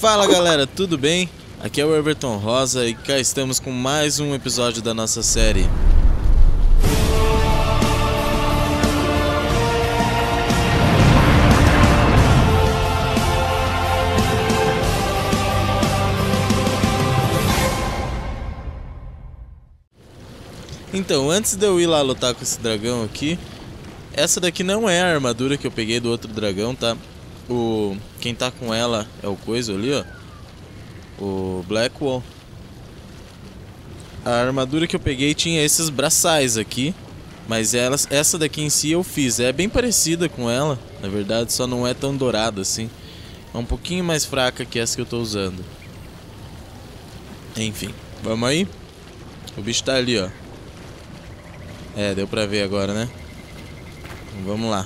Fala galera, tudo bem? Aqui é o Everton Rosa e cá estamos com mais um episódio da nossa série. Então, antes de eu ir lá lutar com esse dragão aqui, essa daqui não é a armadura que eu peguei do outro dragão, tá? Quem tá com ela é o coisa ali, ó. O Blackwall. A armadura que eu peguei tinha esses braçais aqui, mas essa daqui em si eu fiz. É bem parecida com ela, na verdade, só não é tão dourada assim. É um pouquinho mais fraca que essa que eu tô usando. Enfim, vamos aí? O bicho tá ali, ó. É, deu pra ver agora, né? Então, vamos lá.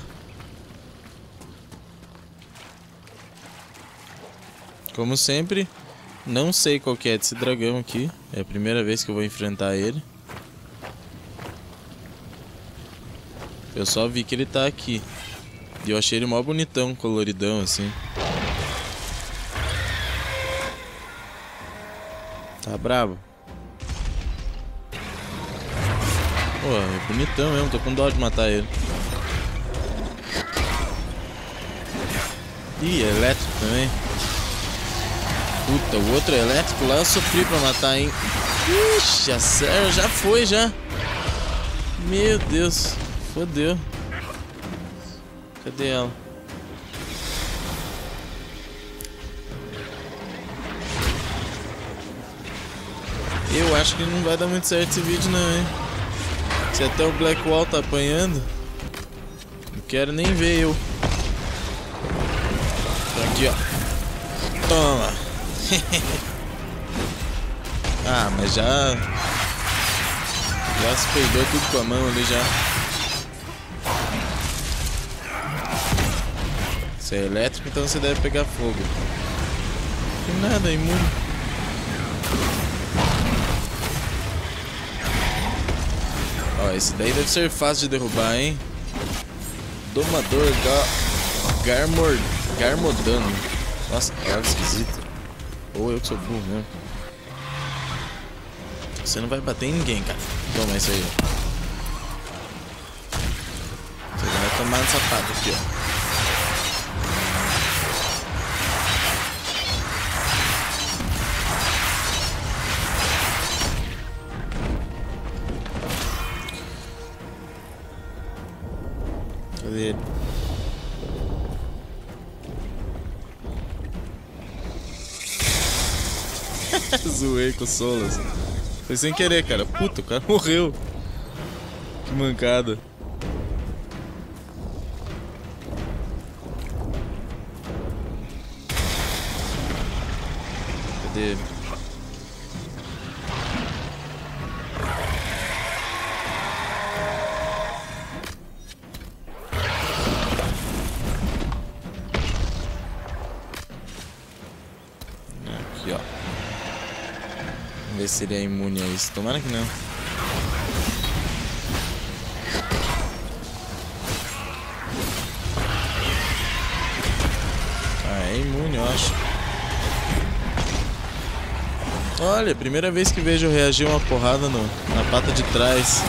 Como sempre, não sei qual que é desse dragão aqui. É a primeira vez que eu vou enfrentar ele. Eu só vi que ele tá aqui. E eu achei ele mó bonitão, coloridão assim. Tá bravo? Pô, é bonitão mesmo, tô com dó de matar ele. Ih, é elétrico também. Puta, o outro elétrico lá eu sofri pra matar, hein. Ixi, a sério, já foi, já. Meu Deus, fodeu. Cadê ela? Eu acho que não vai dar muito certo esse vídeo não, hein. Se até o Blackwall tá apanhando, não quero nem ver eu. Tô aqui, ó. Toma. Ah, mas já se peidou tudo com a mão ali já. Você é elétrico, então você deve pegar fogo. Não nada, é imune. Ó, esse daí deve ser fácil de derrubar, hein? Domador Garmodano. Nossa, que cara esquisito. Ou eu que sou burro mesmo. Você não vai bater em ninguém, cara. Toma isso aí. Você vai tomar no sapato aqui, ó. Cadê ele? Zoei com o Solas. Foi sem querer, cara. Puta, o cara morreu. Que mancada. Cadê ele? Aqui, ó. Vamos ver se ele é imune a isso. Tomara que não. Ah, é imune, eu acho. Olha, primeira vez que vejo reagir uma porrada na pata de trás.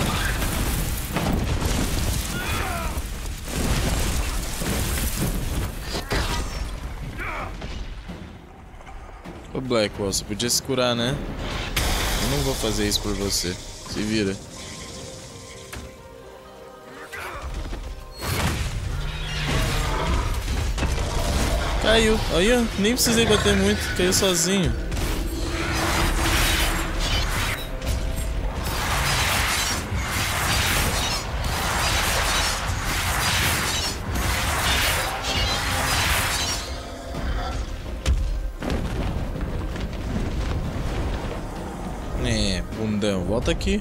Ô Blackwall, você podia se curar, né? Eu não vou fazer isso por você. Se vira. Caiu. Olha, nem precisei bater muito. Caiu sozinho. É, bundão. Volta aqui.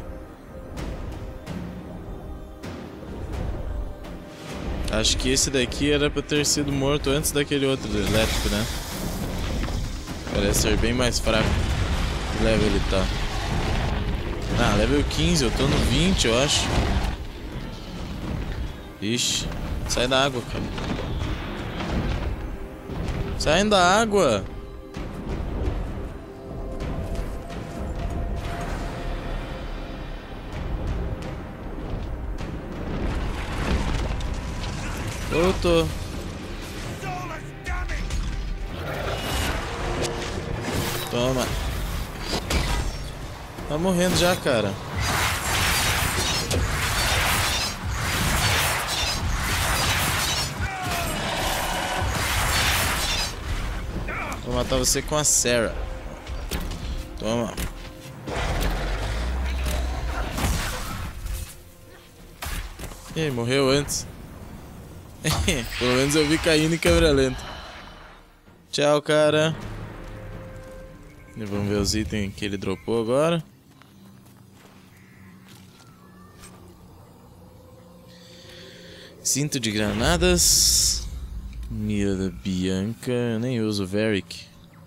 Acho que esse daqui era pra ter sido morto antes daquele outro do elétrico, né? Parece ser bem mais fraco. Que level ele tá? Ah, level 15, eu tô no 20, eu acho. Ixi, sai da água, cara. Saem da água. Voltou. Toma. Tá morrendo já, cara. Vou matar você com a Sarah. Toma. Ih, morreu antes. Pelo menos eu vi caindo em câmera lenta. Tchau, cara. E vamos ver os itens que ele dropou agora. Cinto de granadas. Mira da Bianca. Eu nem uso o Varric.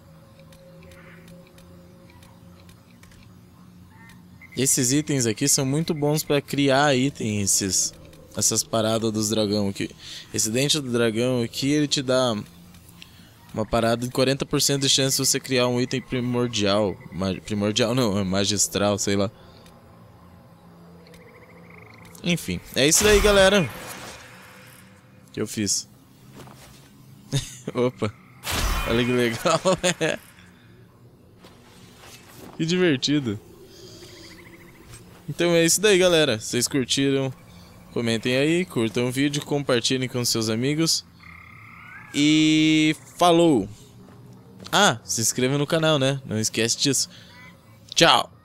Esses itens aqui são muito bons para criar itens, essas paradas dos dragão aqui. Esse dente do dragão aqui, ele te dá uma parada de 40% de chance de você criar um item primordial. Primordial não, é magistral, sei lá. Enfim, é isso daí, galera. Que eu fiz. Opa, olha que legal. Que divertido. Então é isso daí, galera. Vocês curtiram? Comentem aí, curtam o vídeo, compartilhem com seus amigos. E falou! Ah, se inscreva no canal, né? Não esquece disso. Tchau!